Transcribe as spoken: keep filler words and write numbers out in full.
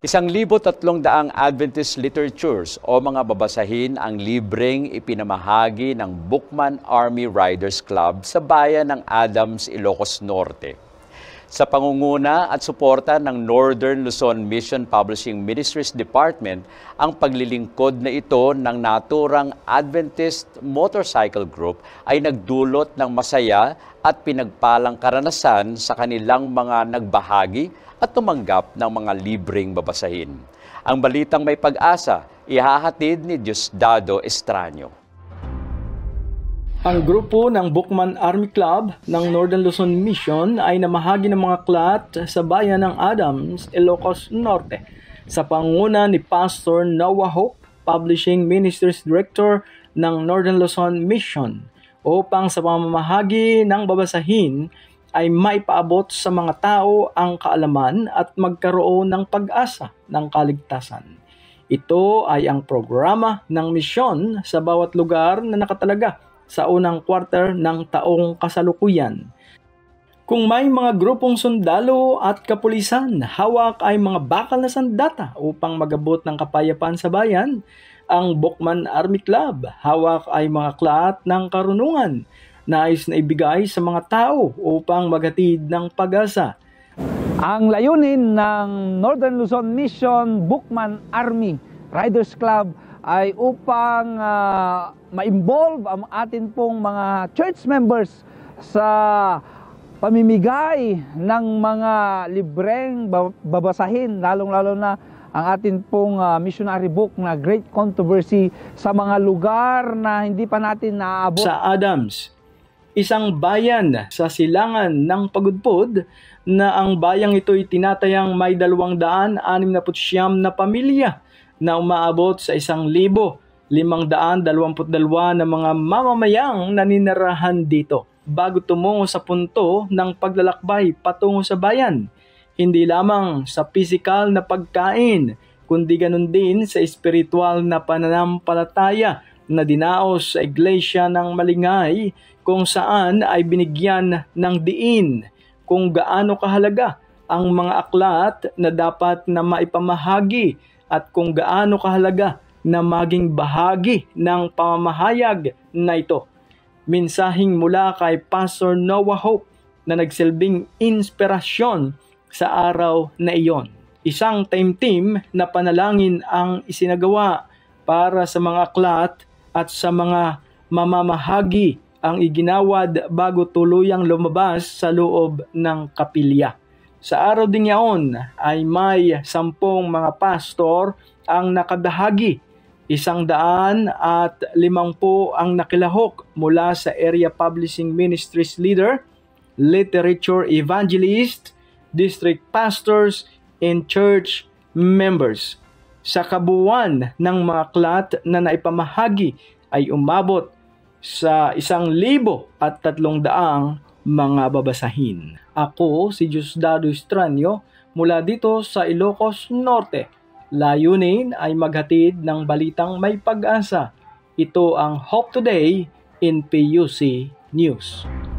Isang libo tatlong daang Adventist literatures o mga babasahin ang libreng ipinamahagi ng Bookman Army Riders Club sa bayan ng Adams, Ilocos Norte. Sa pangunguna at suporta ng Northern Luzon Mission Publishing Ministries Department, ang paglilingkod na ito ng naturang Adventist Motorcycle Group ay nagdulot ng masaya at pinagpalang karanasan sa kanilang mga nagbahagi at tumanggap ng mga libreng babasahin. Ang balitang may pag-asa, ihahatid ni Diosdado Estranyo. Ang grupo ng Bookman Army Club ng Northern Luzon Mission ay namahagi ng mga klat sa bayan ng Adams, Ilocos Norte sa pangunguna ni Pastor Noah Hope, Publishing Ministries Director ng Northern Luzon Mission, upang sa pamamahagi ng babasahin ay maipaabot sa mga tao ang kaalaman at magkaroon ng pag-asa ng kaligtasan. Ito ay ang programa ng misyon sa bawat lugar na nakatalaga sa unang quarter ng taong kasalukuyan. Kung may mga grupong sundalo at kapulisan, hawak ay mga bakal na sandata upang magabot ng kapayapaan sa bayan. Ang Bookman Army Club, hawak ay mga klat ng karunungan, nais na ibigay sa mga tao upang maghatid ng pag-asa. Ang layunin ng Northern Luzon Mission Bookman Army Riders Club ay upang uh, ma-involve ang atin pong mga church members sa pamimigay ng mga libreng babasahin, lalong-lalo na ang atin pong uh, missionary book na Great Controversy sa mga lugar na hindi pa natin naaabot. Sa Adams, isang bayan sa silangan ng Pagudpod, na ang bayang ito ay tinatayang may dalawang daan anim na putsyam na pamilya na umaabot sa isang libo limang daan dalawamput dalawa na mga mamamayang naninirahan dito bago tumungo sa punto ng paglalakbay patungo sa bayan. Hindi lamang sa pisikal na pagkain, kundi ganun din sa espiritual na pananampalataya na dinaos sa iglesia ng Malingay, kung saan ay binigyan ng diin kung gaano kahalaga ang mga aklat na dapat na maipamahagi at kung gaano kahalaga na maging bahagi ng pamamahayag na ito. Minsahing mula kay Pastor Noah Hope na nagsilbing inspirasyon sa araw na iyon. Isang time team na panalangin ang isinagawa para sa mga aklat at sa mga mamamahagi ang iginawad bago tuluyang lumabas sa loob ng kapilya. Sa araw ding yaon ay may sampung mga pastor ang nakadahagi, isang daan at limangpu ang nakilahok mula sa Area Publishing Ministries Leader, Literature Evangelist, District Pastors, and Church Members. Sa kabuuan ng mga klat na naipamahagi ay umabot sa isang libo at tatlong daang mga babasahin. Ako si Diosdado Estranyo mula dito sa Ilocos Norte. Layunin ay maghatid ng balitang may pag-asa. Ito ang Hope Today in P U C News.